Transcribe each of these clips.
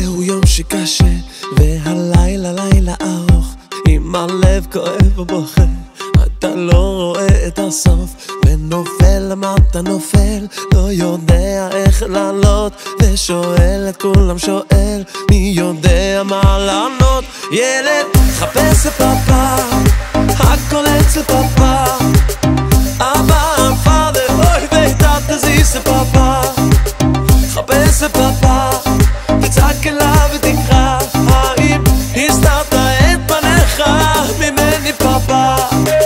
זהו יום שקשה והלילה לילה ארוך, עם הלב כואב ובוכה, אתה לא רואה את הסוף, ונופל למטה נופל, לא יודע איך לעלות, ושואל את כולם שואל, מי יודע מה לענות. ילד חפש את פאפה, הכל אצל פאפה, אבא פאדר אוי ואתה תזיז את פאפה, חפש את פאפה תצעק אליו ותקרא, האם הסתרת את פניך ממני פאפה.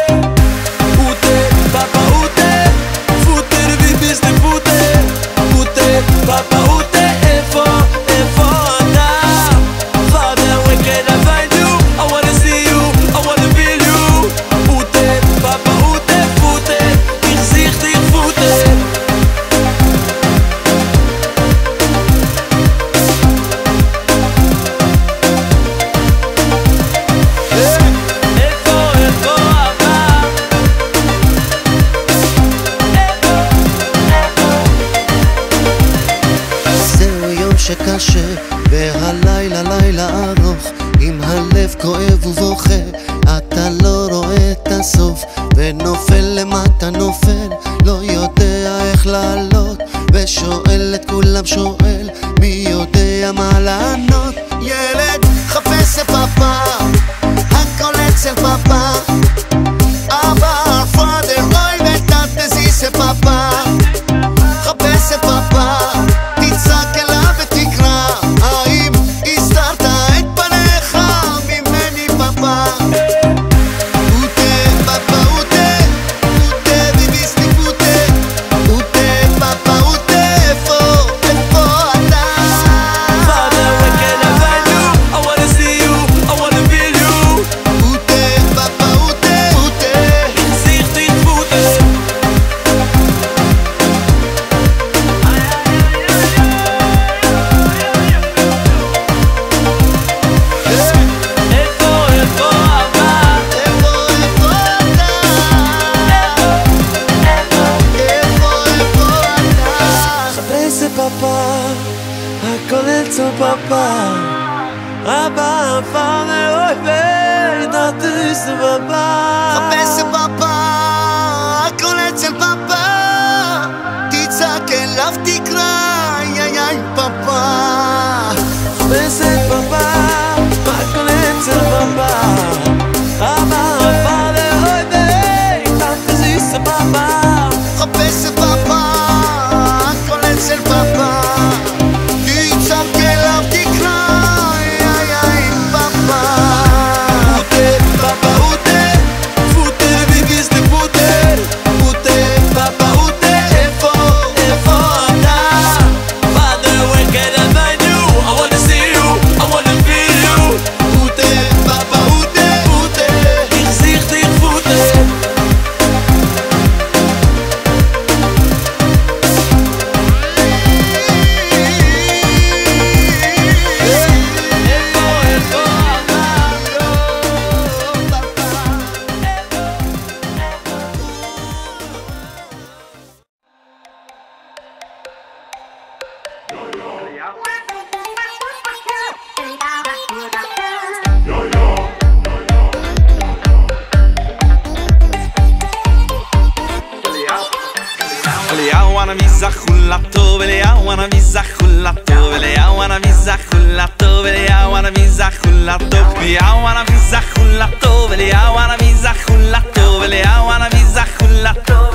שקשה והלילה לילה ארוך, עם הלב כואב ובוכה, אתה לא רואה את הסוף, ונופל למטה נופל, לא יודע איך לעלות, ושואל את כולם שואל, מי יודע מה לענות. ילד חפש את פאפה, הכל אצל פאפה, אבא פאדר אוי ואתה תזיז את פאפה, חפש את פאפה תצעק אליו ותקרא, האם הסתרת את פניך ממני פאפה. פוטה פאפה פוטה, פוטה וביסטי פוטה, פוטה פאפה פוטה, איפה אתה? Father, where can I find you? I wanna see you, I wanna feel you. פוטה פאפה פוטה, פוטה Sich dich פוטה. הכל אצל פאפה, אבא פאדר אוי ואתה תזיז את פאפה, חפש את פאפה, הכל אצל פאפה, תצעק אליו תקרא, איי פאפה. חפש את פאפה, הכל אצל פאפה, אבא פאדר אוי ואתה תזיז את פאפה, חפש את פאפה, הכל אצל פאפה, תצעק אליו תקרא, איי פאפה. פוטה פאפה פוטה, פוטה וביסטי פוטה, פוטה פאפה פוטה, איפה אתה? Father, where can I find you? I wanna see you, I wanna feel you. פוטה פאפה פוטה, פוטה sich dich פוטה. Eliyahu anavisa chulato, Eliyahu anavisa chulato, Eliyahu anavisa chulato, Eliyahu anavisa chulato, Eliyahu anavisa chulato, Eliyahu anavisa chulato, Eliyahu anavisa chulato.